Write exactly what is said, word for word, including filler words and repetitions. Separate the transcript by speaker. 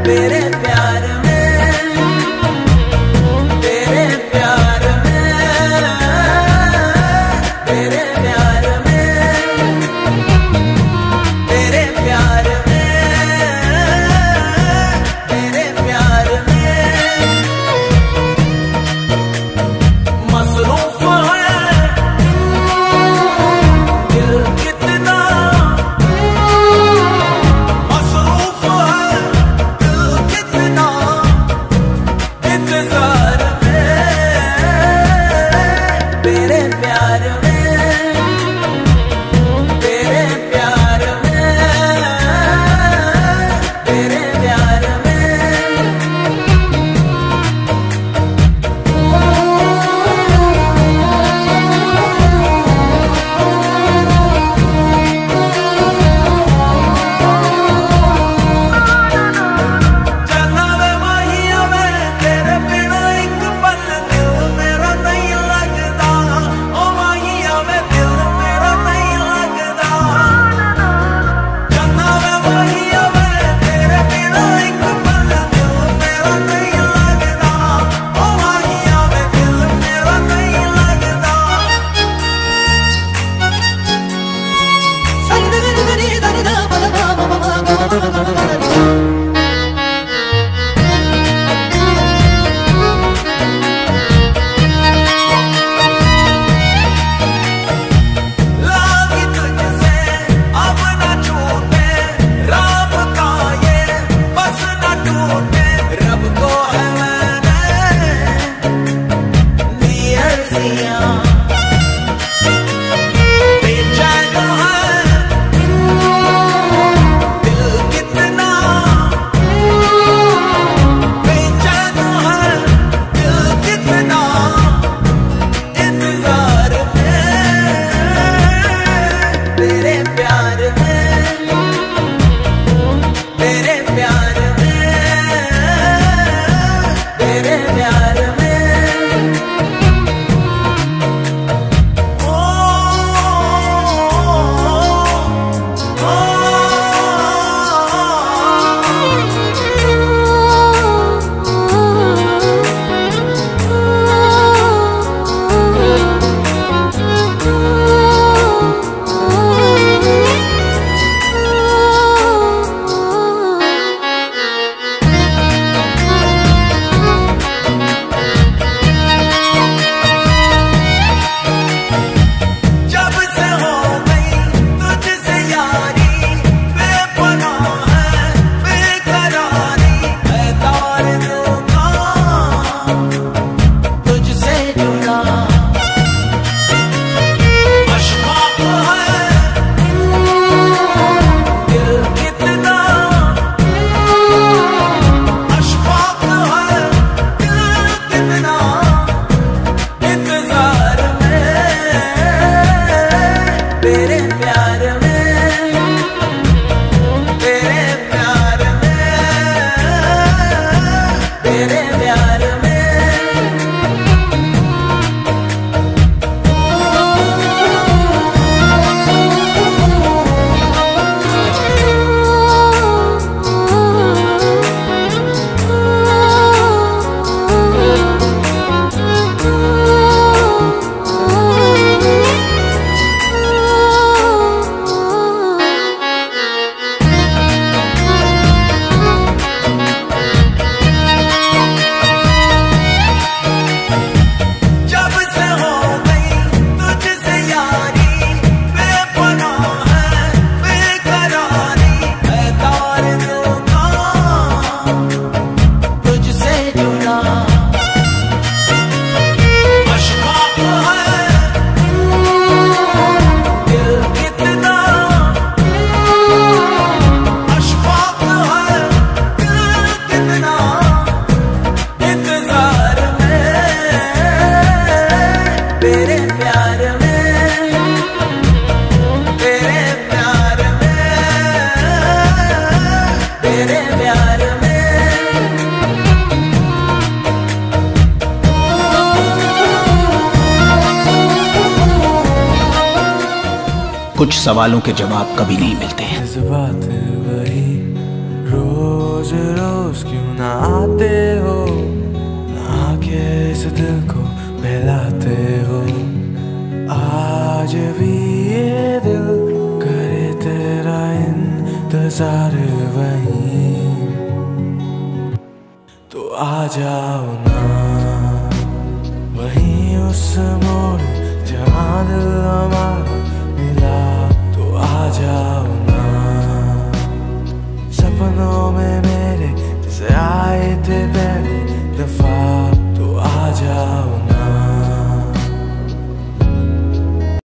Speaker 1: तेरे प्यार में, तेरे प्यार में, तेरे प्यार में, तेरे प्यार में, तेरे प्यार में मसरूफ है दिल कितना, मसरूफ है दिल कितना इंतजार में, तेरे प्यार में, तेरे प्यार में, तेरे प्यार में जाना वे माहिया वे तेरे बिना एक पल दिल मेरा नहीं लगदा, ओ माहिया वे दिल मेरा नहीं लगदा। जाना वे माहिया वे तेरे बिना एक पल दिल मेरा नहीं लगदा, ओ माहिया वे दिल मेरा नहीं लगदा। लागी तुझसे अब न छूटे रब का ये बस न टूटे, रब को है मैंने दी अर्जियां, बेचैन है दिल कितना, बेचैन है दिल कितना इंतजार में, तेरे प्यार में, तेरे प्यार में, तेरे प्यार में ओ, ओ, जब से हो गई तुझसे यारी बेपनाह है बेकरारी है तार दिल का तुझसे जुड़ा, अशफाक है दिल कितना, अशफाक है दिल कितना इंतजार में, तेरे प्यार में, तेरे प्यार में, तेरे प्यार में जब से हो गई तुझसे यारी बेपनाह है बेकरारी है तार दिल का तुझसे जुड़ा, अशफाक है दिल कितना, अशफाक है दिल कितना इंतजार में, तेरे प्यार में, तेरे प्यार में, तेरे प्यार में
Speaker 2: कुछ सवालों के जवाब कभी नहीं मिलते हैं।
Speaker 3: जज्बात वही रोज
Speaker 1: रोज रोज क्यों ना आते हो, ना आके इस दिल को बहलाते हो। आज भी ये दिल करे तेरा इंतजार वहीं, तो आ जाओ ना वहीं उस मोड़ जहाँ दिल हमारा मिला। तो आ जाओ ना सपनों में मेरे जैसे आए थे।